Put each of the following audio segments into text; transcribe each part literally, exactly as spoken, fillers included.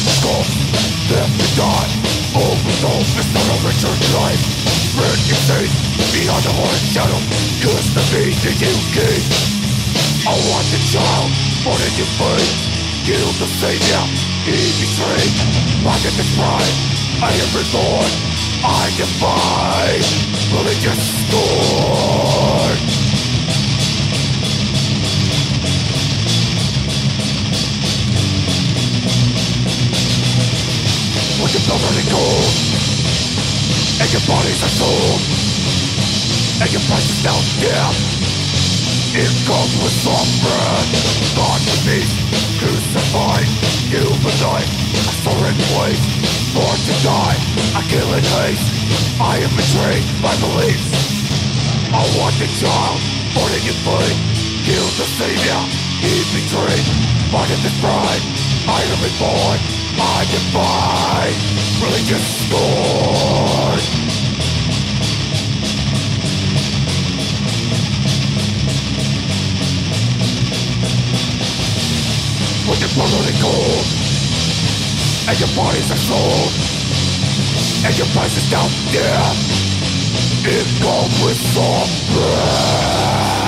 Skulls left to die. Overdose is not a return to life. Red insane beyond the horrid shadow. Cause the beast that you keep. I want the child more than you fight. Killed the savior, he betrayed. Locked in this pride, I am reborn. I defy religious scorn. With the blood running cold, and your bodies are sold, and your price is now death. It comes with soft bread. God with me, crucified. Human life, a foreign place. Born to die, I kill in haste. I am betrayed by beliefs. I want the child, more than you fight. Kill the savior, he betrayed. Part of this pride, I am reborn. I defy religious scorn. With your blood running cold, and your bodies are sold, and your price is down death. It comes with soft breath.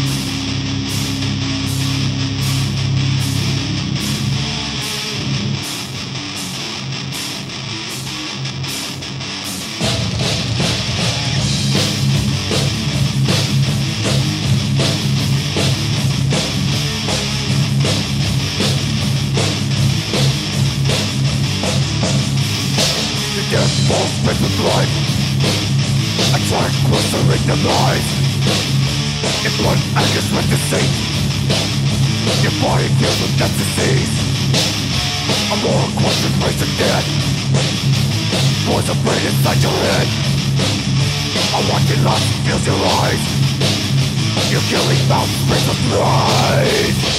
With life, I try to closer the lies. In blood, I just let the sink. Your body feels with death disease. A moral question raised and dead. Poison brain inside your head. I want your lust, feels your eyes. Your killing mouth springs with lies.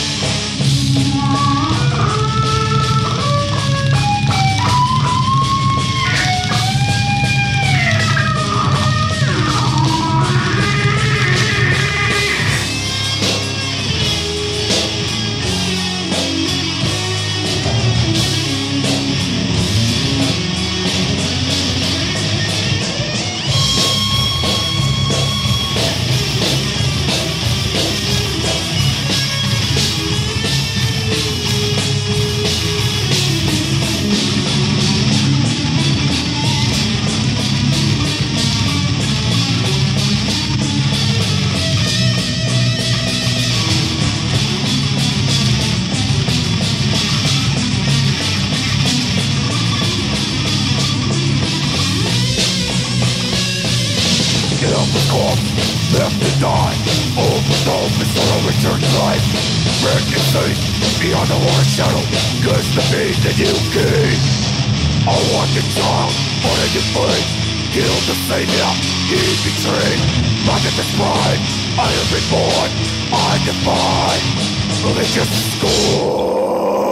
Left to die, overdose is not a return to life. Red insane, beyond the horrid shadow. Cause the beast that you keep. I want the child, more than you fight. Kill the savior, he betrayed. Locked in this pride, I am reborn. I defy religious scorn.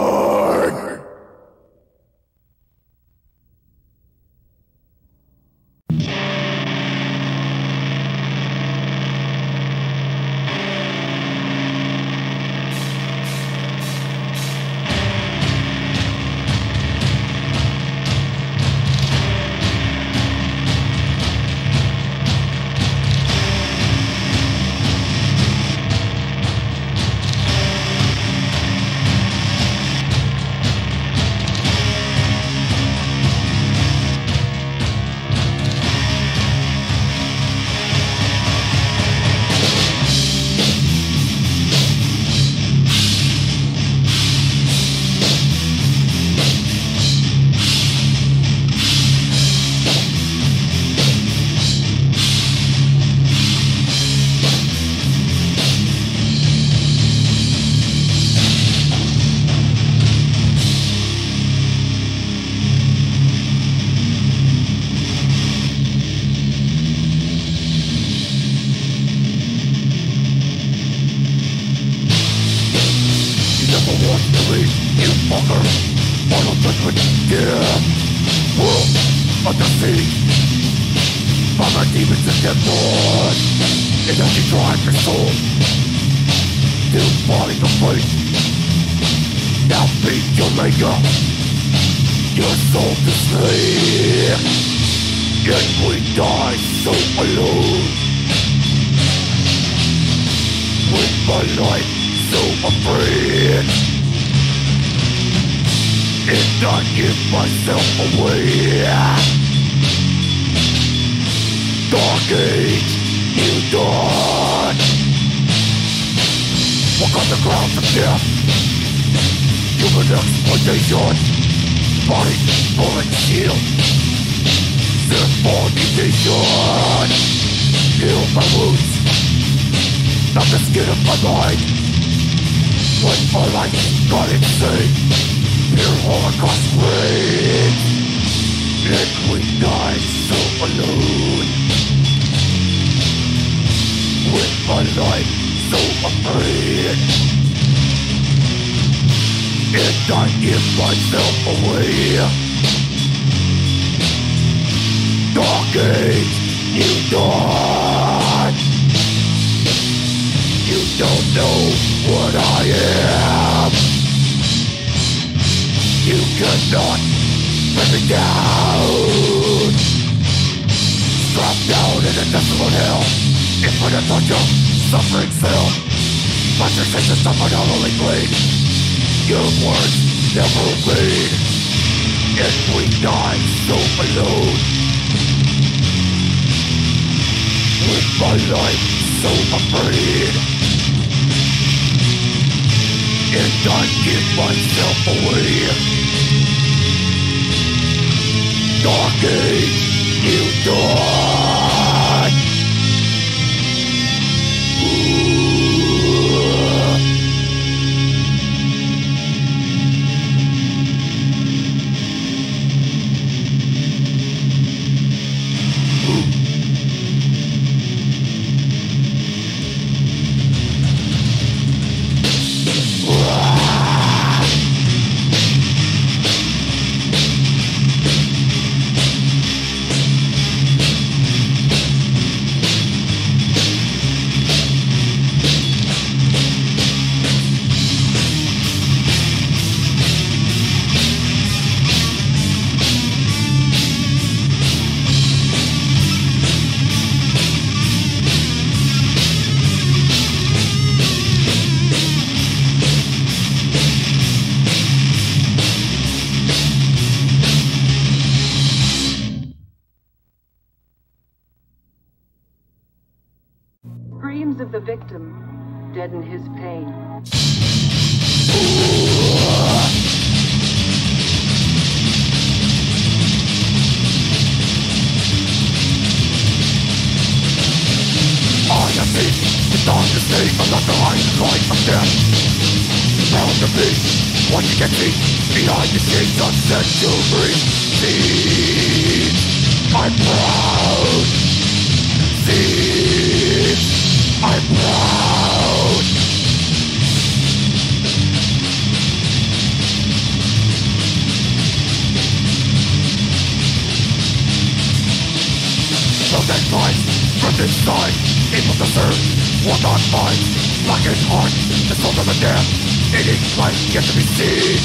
Demons in their blood, and as you drive your soul, still falling the face. Now beat your maker. your soul to sleep. Yet we die so alone, with my life so afraid, and I give myself away. Dark age, you dawn. Walk on the grounds of death. Human exploitation. Body bullet shield. Subordination. Heal my wounds, not the skin of my mind. When my life got insane, pure Holocaust reigns. And we die so alone, with my life so afraid, and I give myself away. Dark age, you dawn. You don't know what I am. You cannot bring me down. Strapped down in a desolate hell, infinite torture, suffering cell. My sensations of unholy bleed. Your words never bleed. Yet we die so alone, with my life so afraid, and I give myself away. Dark age, you dawn. Ooh. Dreams of the victim deaden his pain. I have seen the darkest day of the behind the light of death. Proud to be what you can see behind the shades of century. See, I'm proud. See, I'm proud. From that mind, from this side, able to serve, what not mine. Black in heart, the soul of the dead, eating life yet to be seen.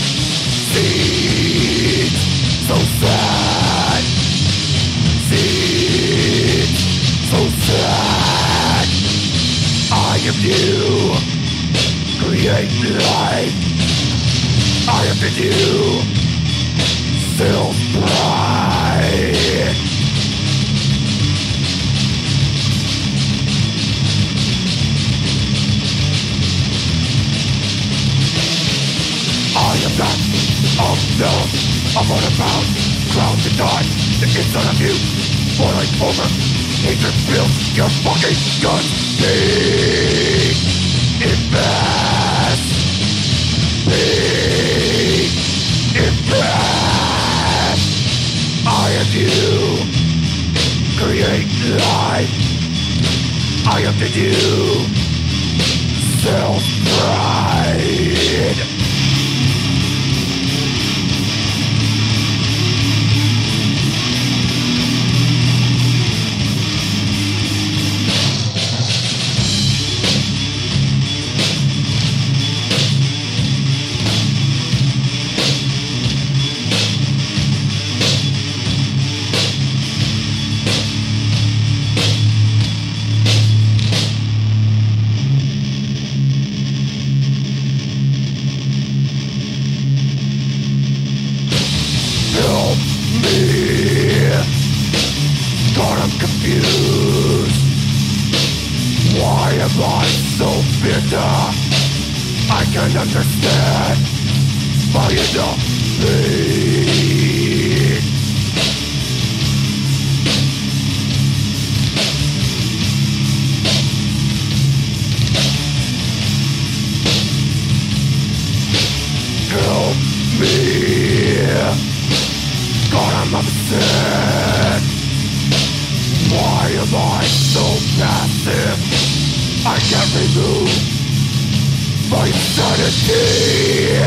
Seen, so sad. Seen, so sad. I am you, create life. I am the new, still bright. I am that of known, I'm on about, ground to die, the inside of you, boiling over, hatred fills your fucking guts. Be invest, be invest. I am you, create life. I am the new, self-pride. God, I'm confused. Why am I so bitter? I can understand my inner pain. Help me. God, I'm upset. Why am I so passive? I can't remove my sanity.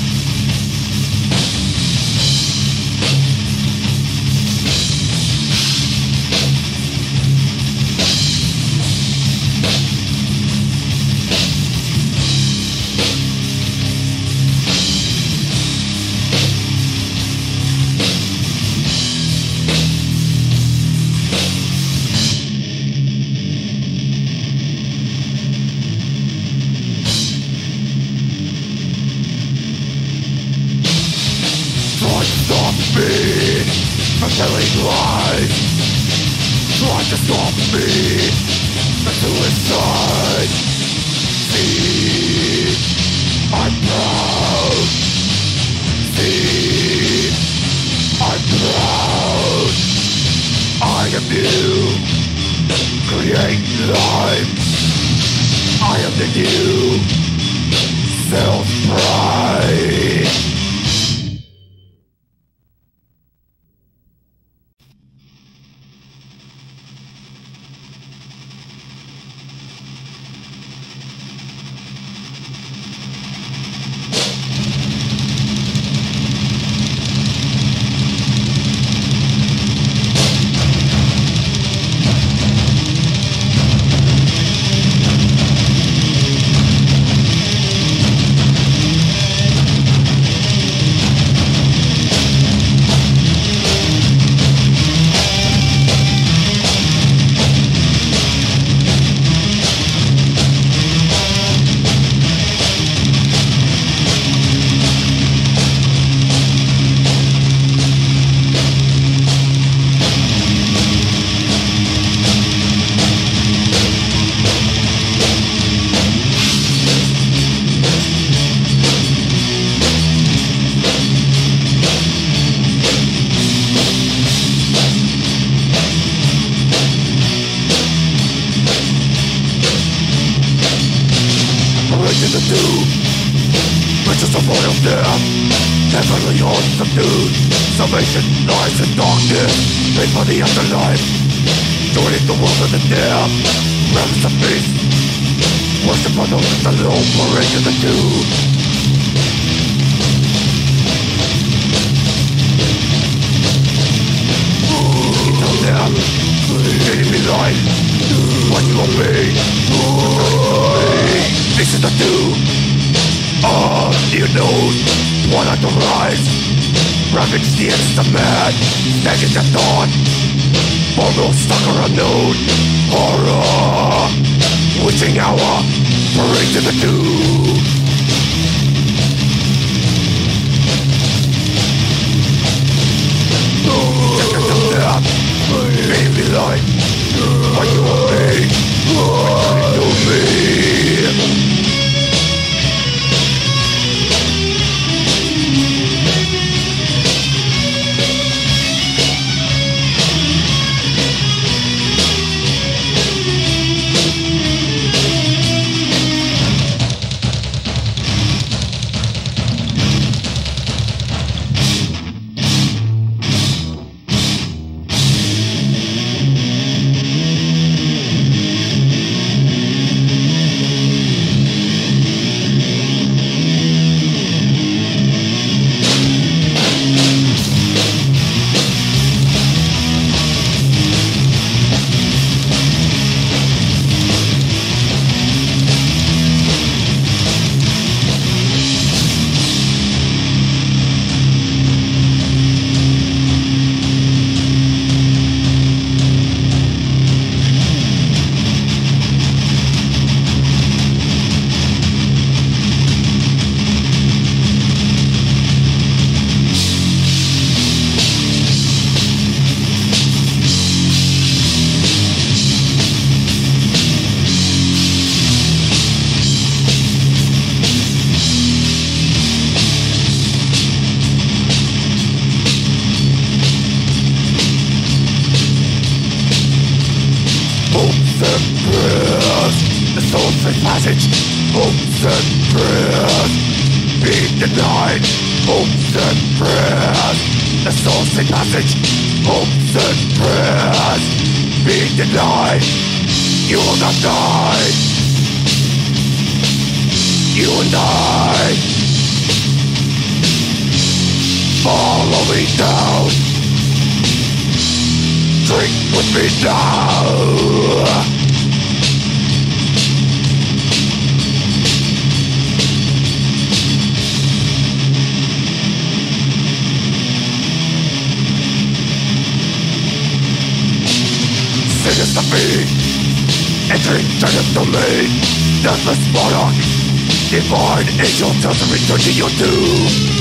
Stop me from telling lies. Try to stop me from suicide. See, I'm proud. See, I'm proud. I am you. Create life. I am the new self-pride. The two riches of royal death, heavenly horns subdued. Salvation lies in darkness, made for the afterlife. Joining the world of the dead, realms of peace. Worship on those that alone pour into the two. Eternal death, giving me life. What you obey, this is the two. Ah, you know what I don't rise. Ravage the instant mad, staggered the thought. Mortal stalker unknown. Horror, witching hour, parade to the two. Second of death, baby life. What you obey, what you do me. endless passage, hopes and prayers being denied, hopes and prayers. The soul's in passage, hopes and prayers being denied. You will not die. You and I, follow me down. Drink with me now. Sing us to me, entering turn to me. Deathless monarch, divine angel tells to return to your doom.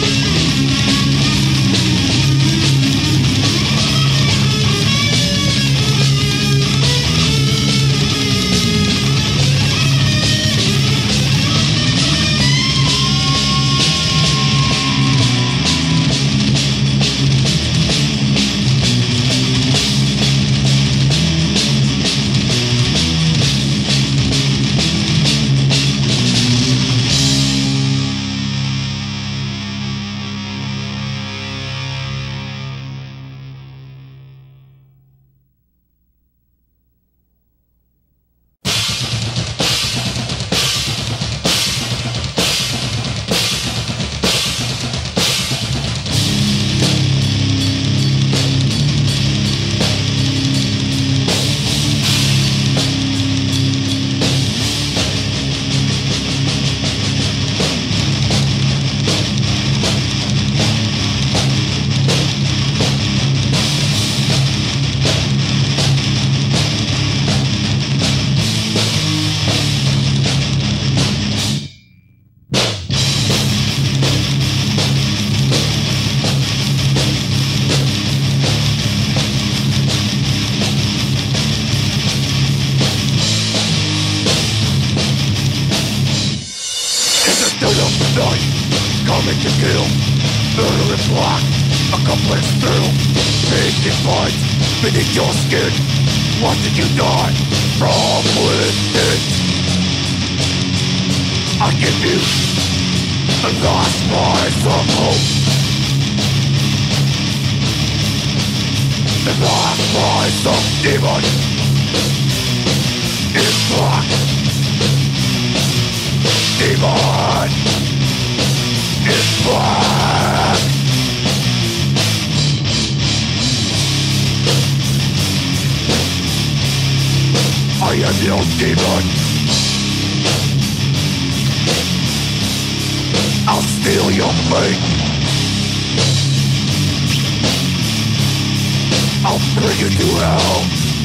Coming to kill, murder and black, accomplished through painted minds beneath your skin. Watching you die from within. I give you the last rise of hope, the last rise of demon in black. Demon is black. I am your demon. I'll steal your fate. I'll bring you to hell.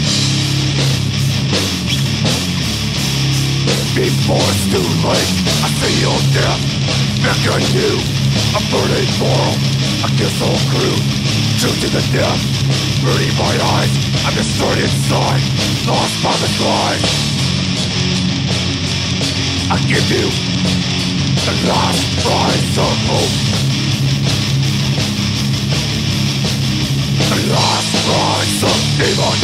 Before it's too late, I see your death. Back on you, a burning moral, a kiss all crude, true to the death. Burning my eyes, I'm destroyed inside, lost by the lies. I give you the last rise of hope, the last rise of demon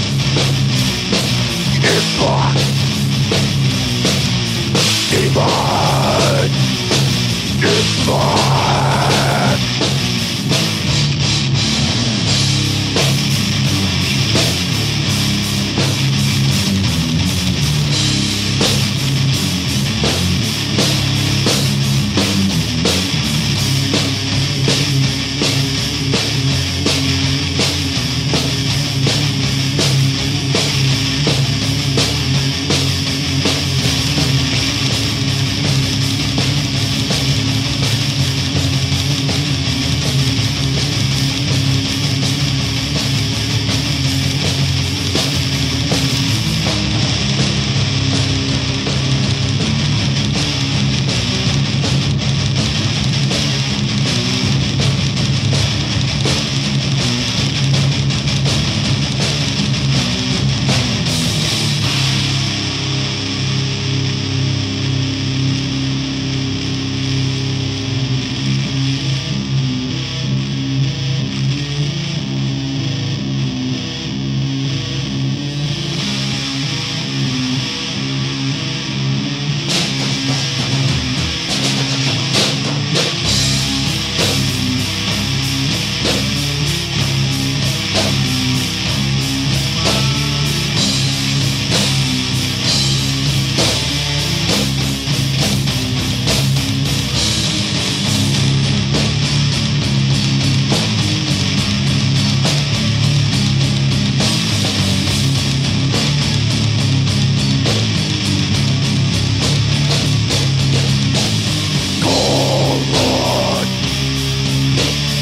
in black. Demon is black.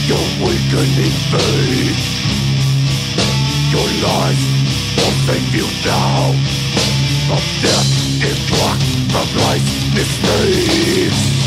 Your weakening faith, your lies will save you now. From death is blocked, from life's mistakes.